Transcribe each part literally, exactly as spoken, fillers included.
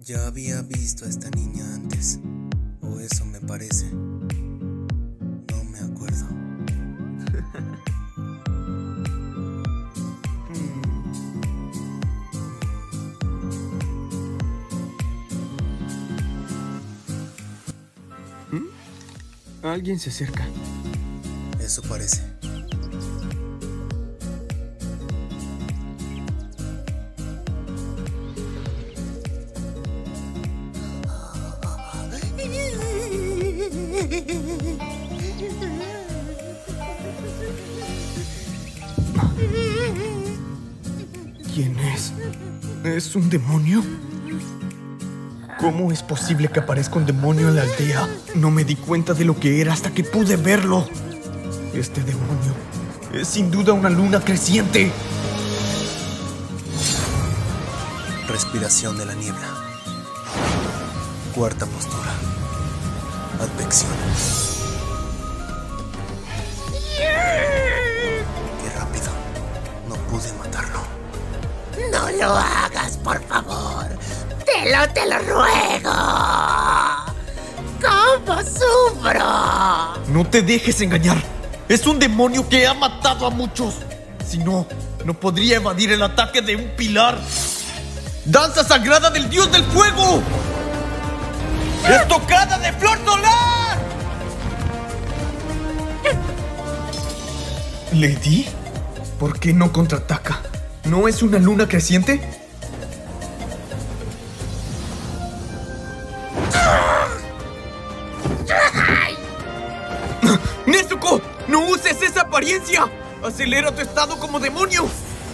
Ya había visto a esta niña antes, o eso me parece. No me acuerdo. ¿Mm? Alguien se acerca. Eso parece. ¿Quién es? ¿Es un demonio? ¿Cómo es posible que aparezca un demonio en la aldea? No me di cuenta de lo que era hasta que pude verlo. Este demonio es sin duda una luna creciente. Respiración de la niebla. Cuarta postura. Advección. Qué rápido. No pude matarlo. No lo hagas, por favor. Te lo, te lo ruego. ¿Cómo sufro? No te dejes engañar. Es un demonio que ha matado a muchos. Si no, no podría evadir el ataque de un pilar. ¡Danza sagrada del dios del fuego! ¡Estocada de flor solar! ¿Lady? ¿Por qué no contraataca? ¿No es una luna creciente? ¡Nezuko! ¡No uses esa apariencia! ¡Acelera tu estado como demonio!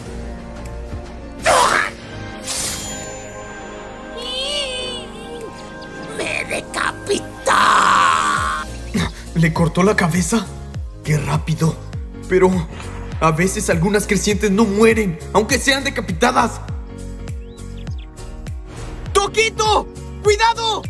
¡Me decapitó! ¿Le cortó la cabeza? ¡Qué rápido! Pero a veces algunas crecientes no mueren, aunque sean decapitadas. ¡Toquito! ¡Cuidado!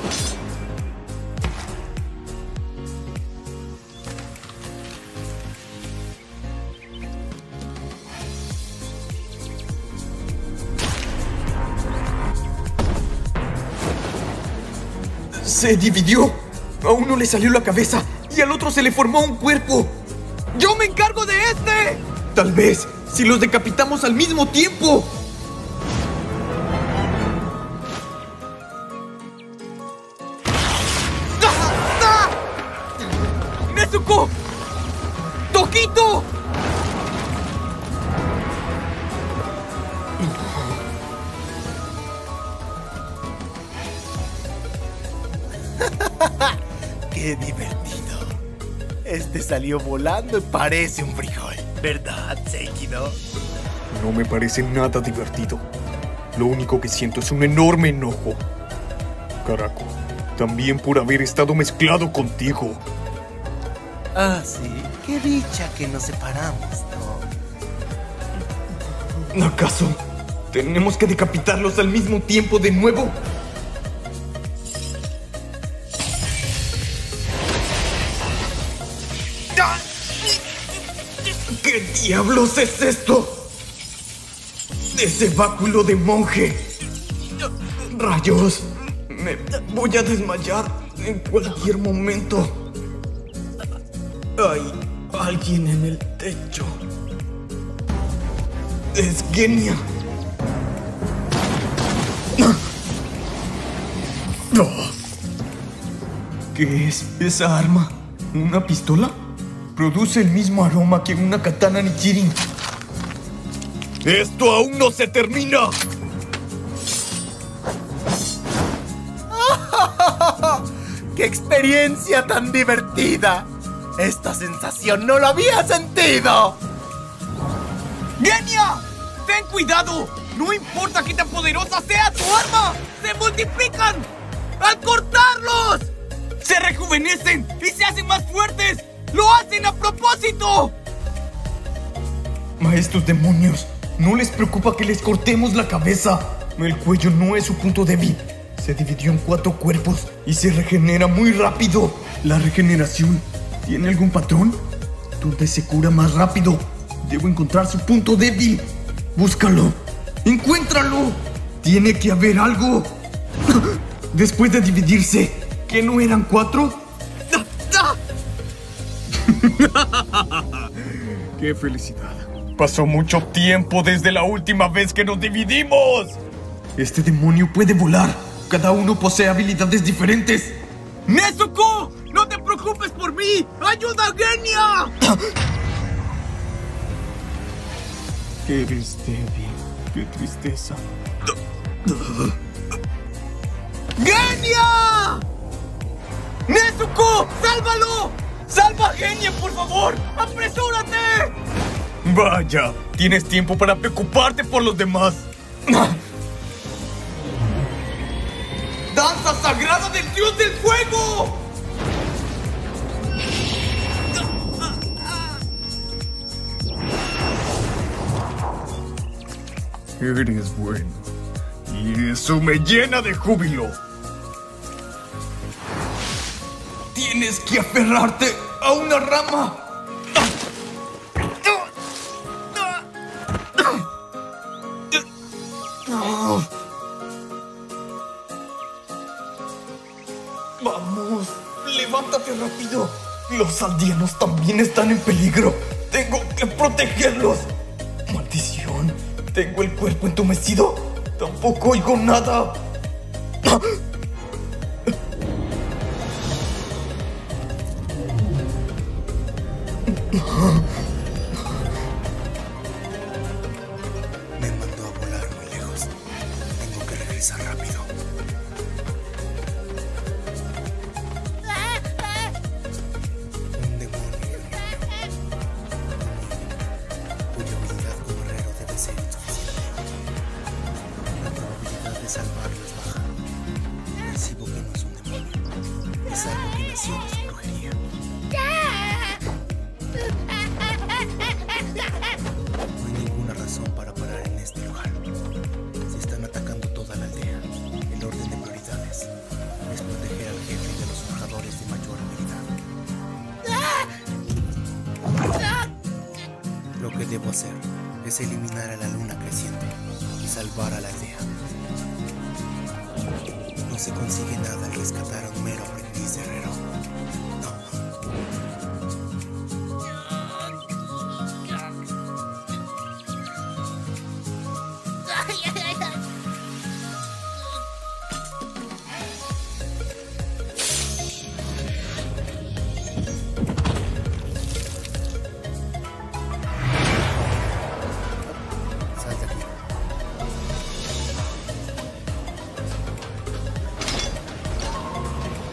Se dividió. A uno le salió la cabeza y al otro se le formó un cuerpo. ¡Yo me encargo de este! Tal vez si los decapitamos al mismo tiempo. ¡Ah! ¡Ah! ¡Nezuko! ¡Toquito! ¡Qué divertido! Este salió volando y parece un frijol, ¿verdad, Seikido? No me parece nada divertido. Lo único que siento es un enorme enojo. Caraco, también por haber estado mezclado contigo. Ah, sí. Qué dicha que nos separamos, ¿no? ¿Acaso tenemos que decapitarlos al mismo tiempo de nuevo? ¿Qué diablos es esto? ¡Ese báculo de monje! ¡Rayos! Me voy a desmayar en cualquier momento. Hay alguien en el techo. ¡Es Genia! ¿Qué es esa arma? ¿Una pistola? Produce el mismo aroma que una katana Nichirin. ¡Esto aún no se termina! ¡Qué experiencia tan divertida! Esta sensación no la había sentido. ¡Genia! ¡Ten cuidado! ¡No importa qué tan poderosa sea tu arma! ¡Se multiplican! ¡Al cortarlos! ¡Se rejuvenecen y se hacen más fuertes! ¡Lo hacen a propósito! A estos demonios no les preocupa que les cortemos la cabeza. El cuello no es su punto débil. Se dividió en cuatro cuerpos y se regenera muy rápido. ¿La regeneración tiene algún patrón? ¿Dónde se cura más rápido? Debo encontrar su punto débil. Búscalo. ¡Encuéntralo! Tiene que haber algo. Después de dividirse, ¿qué no eran cuatro? ¡Qué felicidad! Pasó mucho tiempo desde la última vez que nos dividimos. Este demonio puede volar. Cada uno posee habilidades diferentes. ¡Nezuko! ¡No te preocupes por mí! ¡Ayuda a Genia! Eres débil. ¡Qué tristeza! ¡Genia! ¡Nezuko! ¡Sálvalo! ¡Salva a Genia, por favor! ¡Apresúrate! Vaya, tienes tiempo para preocuparte por los demás. ¡Danza sagrada del dios del fuego! Eres bueno. Y eso me llena de júbilo. Tienes que aferrarte a una rama. Vamos, levántate rápido. Los aldeanos también están en peligro. Tengo que protegerlos. Maldición, tengo el cuerpo entumecido. Tampoco oigo nada. Me mandó a volar muy lejos. Tengo que regresar rápido. Un demonio cuya habilidad como guerrero debe ser insuficiente. La probabilidad de salvarlo es baja. Percibo que no es un demonio. Es algo que nació de su brujería. No hay ninguna razón para parar en este lugar. Se están atacando toda la aldea. El orden de prioridades es proteger al jefe de los forjadores de mayor habilidad. Lo que debo hacer es eliminar a la luna creciente y salvar a la aldea. No se consigue nada al rescatar a un mero aprendiz herrero. No. Sal de aquí.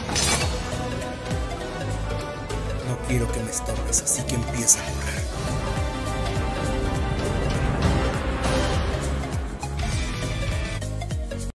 No quiero que me estorbes, así que empieza a correr.